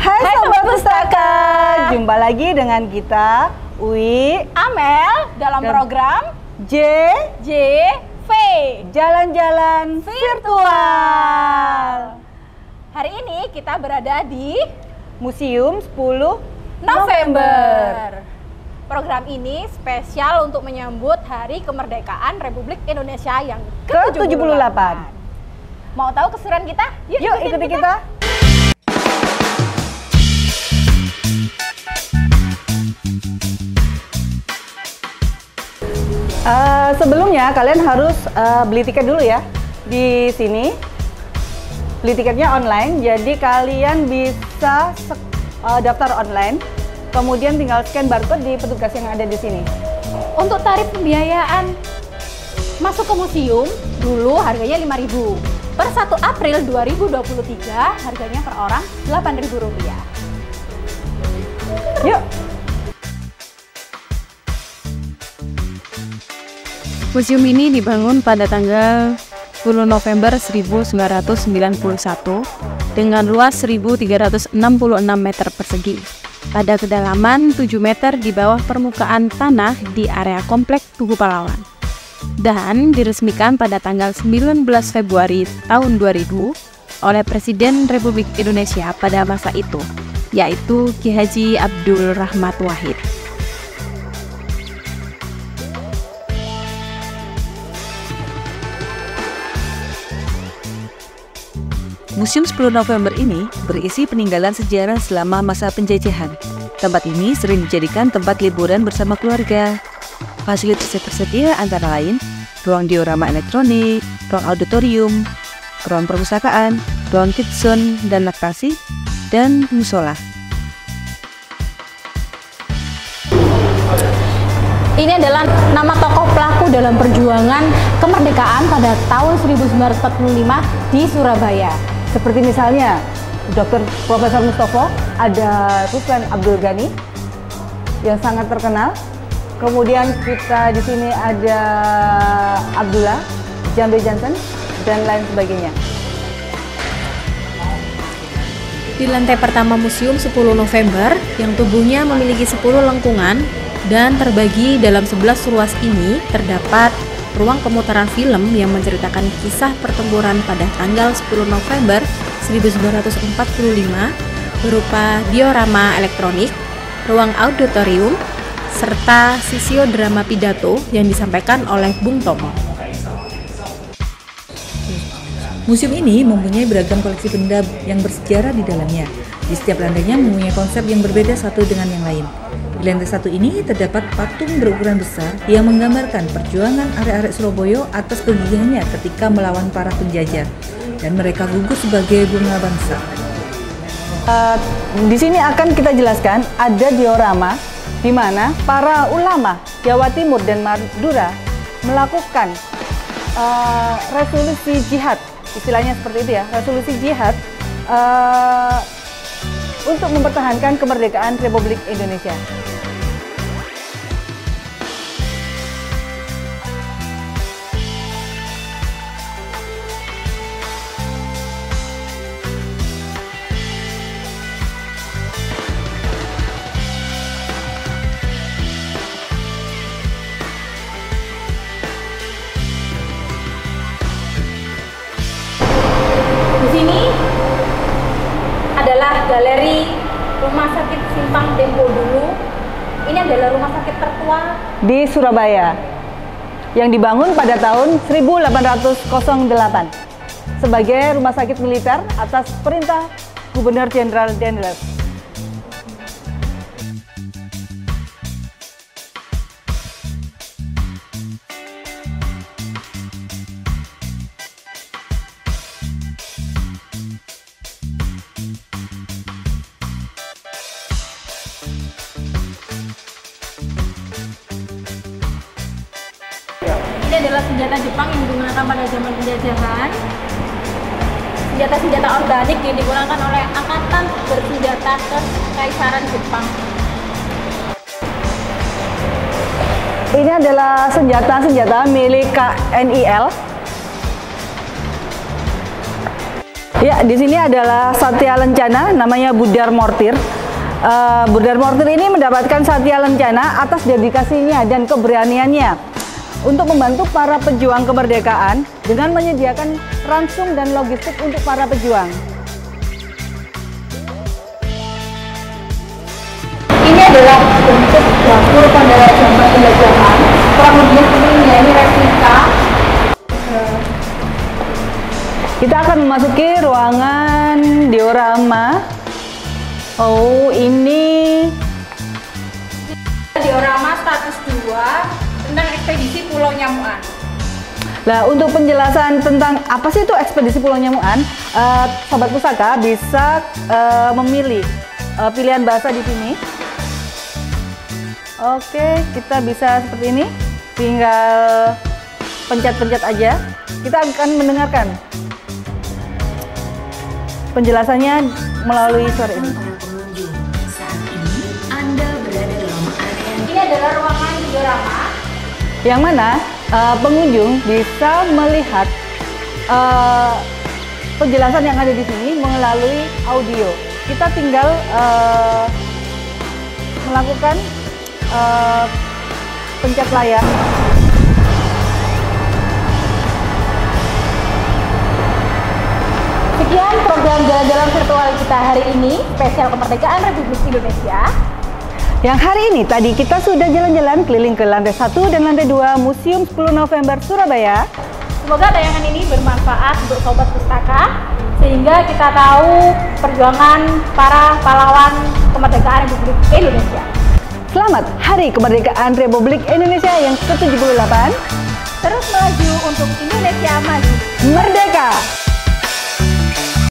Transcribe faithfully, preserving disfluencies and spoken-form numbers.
Hai Sobat Pustaka, jumpa lagi dengan kita Uwi, Amel dalam dan program J J V Jalan-Jalan Virtual. Hari ini kita berada di Museum sepuluh November. Program ini spesial untuk menyambut Hari Kemerdekaan Republik Indonesia yang ke tujuh puluh delapan. Mau tahu keseruan kita? Yuk, Yuk ikuti kita. kita. Uh, sebelumnya kalian harus uh, beli tiket dulu ya di sini. Beli tiketnya online, jadi kalian bisa uh, daftar online, kemudian tinggal scan barcode di petugas yang ada di sini. Untuk tarif pembiayaan masuk ke museum dulu harganya lima ribu. Per satu April dua ribu dua puluh tiga harganya per orang delapan ribu rupiah. Yuk. Museum ini dibangun pada tanggal sepuluh November seribu sembilan ratus sembilan puluh satu dengan luas seribu tiga ratus enam puluh enam meter persegi pada kedalaman tujuh meter di bawah permukaan tanah di area komplek Tugu Pahlawan, dan diresmikan pada tanggal sembilan belas Februari tahun dua ribu oleh Presiden Republik Indonesia pada masa itu, yaitu Ki Haji Abdul Rahmat Wahid. Museum sepuluh November ini berisi peninggalan sejarah selama masa penjajahan. Tempat ini sering dijadikan tempat liburan bersama keluarga. Fasilitas yang tersedia antara lain ruang diorama elektronik, ruang auditorium, ruang perpustakaan, ruang kids zone dan laktasi, dan musola. Ini adalah nama tokoh pelaku dalam perjuangan kemerdekaan pada tahun seribu sembilan ratus empat puluh lima di Surabaya. Seperti misalnya Doktor Profesor Mustopo, ada Ruslan Abdul Ghani yang sangat terkenal. Kemudian kita di sini ada Abdullah Jambe Johnson dan lain sebagainya. Di lantai pertama Museum sepuluh November yang tubuhnya memiliki sepuluh lengkungan dan terbagi dalam sebelas ruas ini terdapat ruang pemutaran film yang menceritakan kisah pertempuran pada tanggal sepuluh November seribu sembilan ratus empat puluh lima berupa diorama elektronik, ruang auditorium, serta sisiodrama pidato yang disampaikan oleh Bung Tomo. Museum ini mempunyai beragam koleksi benda yang bersejarah di dalamnya. Di setiap lantainya mempunyai konsep yang berbeda satu dengan yang lain. Di lantai satu ini terdapat patung berukuran besar yang menggambarkan perjuangan arek-arek Surabaya atas kegigihannya ketika melawan para penjajah, dan mereka gugur sebagai bunga bangsa. Uh, di sini akan kita jelaskan ada diorama di mana para ulama Jawa Timur dan Madura melakukan uh, resolusi jihad, istilahnya seperti itu ya, resolusi jihad uh, untuk mempertahankan kemerdekaan Republik Indonesia. Di sini adalah galeri Rumah Sakit Simpang Tempo dulu. Ini adalah rumah sakit tertua di Surabaya yang dibangun pada tahun seribu delapan ratus delapan sebagai rumah sakit militer atas perintah Gubernur Jenderal Dendels. Ini adalah senjata Jepang yang digunakan pada zaman penjajahan. Senjata-senjata organik yang digunakan oleh angkatan bersenjata Kekaisaran Jepang. Ini adalah senjata-senjata milik K N I L Ya, di sini adalah Satya Lencana, namanya Budar Mortir. Uh, Budar Mortir ini mendapatkan Satya Lencana atas dedikasinya dan keberaniannya untuk membantu para pejuang kemerdekaan dengan menyediakan ransum dan logistik untuk para pejuang. Ini adalah bentuk dapur pada zaman penjajahan. Kurang lebih seperti ini, ini replika. Kita akan memasuki ruangan diorama. Oh, ini diorama status dua tentang ekspedisi Pulau Nyamuan. Nah, untuk penjelasan tentang apa sih itu ekspedisi Pulau Nyamuan, uh, Sobat Pusaka bisa uh, memilih uh, pilihan bahasa di sini. Oke, kita bisa seperti ini, tinggal pencet-pencet aja. Kita akan mendengarkan penjelasannya melalui suara ini. Saat ini Anda berada dalam area. Ini adalah ruangan diorama. Yang mana uh, pengunjung bisa melihat uh, penjelasan yang ada di sini melalui audio. Kita tinggal uh, melakukan uh, pencet layar. Sekian program jalan-jalan virtual kita hari ini, spesial kemerdekaan Republik Indonesia. Yang hari ini tadi kita sudah jalan-jalan keliling ke lantai satu dan lantai dua Museum sepuluh November Surabaya. Semoga tayangan ini bermanfaat untuk Sobat Pustaka, sehingga kita tahu perjuangan para pahlawan kemerdekaan Republik Indonesia. Selamat Hari Kemerdekaan Republik Indonesia yang ke tujuh puluh delapan. Terus melaju untuk Indonesia maju. Merdeka!